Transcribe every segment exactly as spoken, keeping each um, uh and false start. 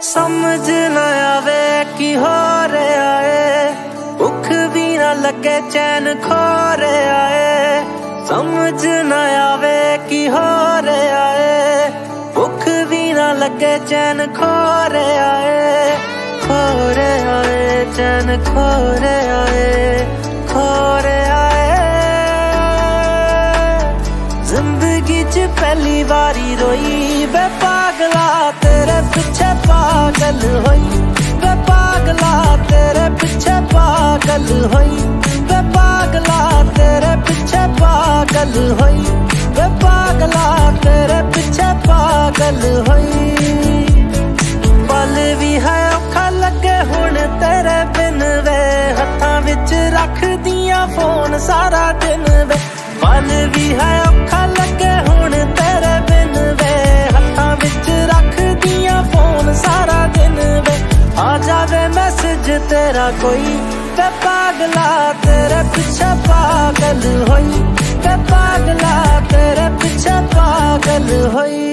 समझ ना आवे की हो रहा है, भुख भी ना लगे चैन खो रहा है। समझ ना आवे की हो रहा है, भुख भी ना लगे चैन खो रहा है। खो रहा है चैन खो रहा है, खो रहा है। जिंदगी च पहली बारी रोई वे पागला, तेरे पीछे पागल होई वे पागला, तेरे पीछे पागल होई वे पागला, तेरे पीछे पागल होई वे पागला, तेरे पीछे पागल होई। पल भी है औखा लगे हुण तेरे बिन वे, हत्थां विच रख दियां फोन सारा दिन वे। पल भी है औखा लगे हुण तेरे बिन वे, हत्थां विच रख दियां फोन सारा दिन वे। आ जावे मैसेज तेरा कोई वे पागला, तेरे पीछे पागल होई वे पागला, तेरे पीछे पागल होई।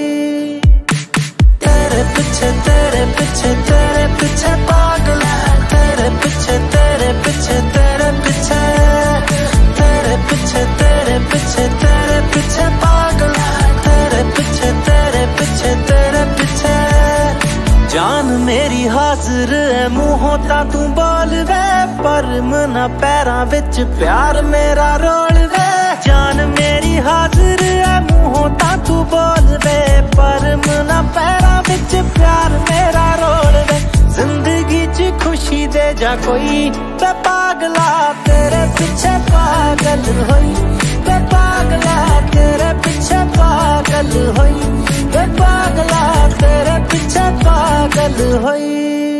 तेरे पीछे तेरे पीछे तेरे पीछे पागला, तेरे पीछे तेरे पीछे तेरे पीछे, तेरे पीछे तेरे पीछे तेरे पीछे पागला, तेरे पीछे तेरे पीछे तेरे पीछे। जान मेरी हाजिर है मुंहों ता तू बोल वे, पर मना पैरां विच प्यार मेरा रोल वे। जान मेरी हाजिर है मुंहों ता तू बोल वे, पर मना पैरां विच प्यार मेरा रोल वे। जिंदगी च खुशी दे जा कोई वे पागला, तेरे पीछे पागल होई वे पागला, तेरे पीछे पागल होई वे पागला, तेरे पीछे पागल होई।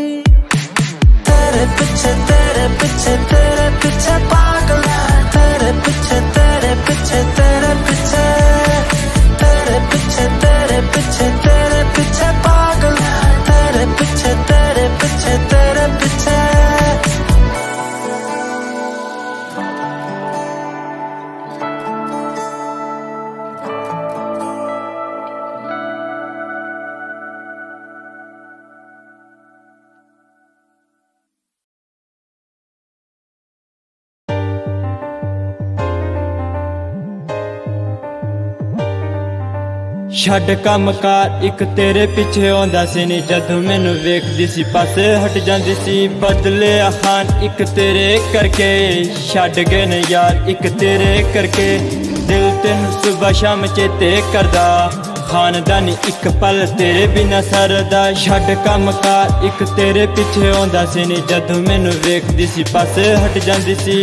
तेरे पीछे तेरे पीछे तेरे पीछे पागला, तेरे पीछे तेरे पीछे तेरे पीछे, तेरे पीछे तेरे पीछे तेरे पीछे पागला, तेरे पीछे तेरे पीछे तेरे पीछे। छड़ कम कार इक तेरे पिछे आंदा सी नी, जदों मैनू वेखदी सी पासे हट जांदी सी। बदले खान इक तेरे करके छड़ गए न यार इक तेरे करके, दिल तेनू सुबह शाम चेते करदा, खानदानी इक पल तेरे बिना सरदा। छड़ कम कार इक तेरे पिछे आंदा सी नी, जदों मैनू वेखदी सी पासे हट जांदी सी।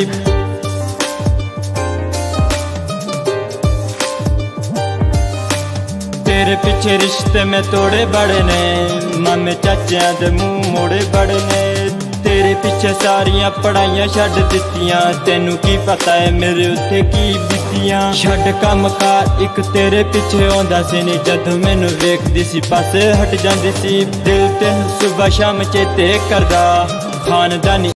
तेरे पीछे रिश्ते में तोड़े बड़े ने, मामे चाचिया दे मुंह मोड़े बड़े ने। तेरे पीछे सारियां पढ़ाइयां छड्ड दित्तियां, तेनू की पता है मेरे उत्ते की बीतियां। छड्ड कम कार इक तेरे पीछे आंदा सी नी, जदों मैनू वेखदी सी पासे हट जांदी सी। दिल तेनू सुबह शाम चेते करदा, खानदानी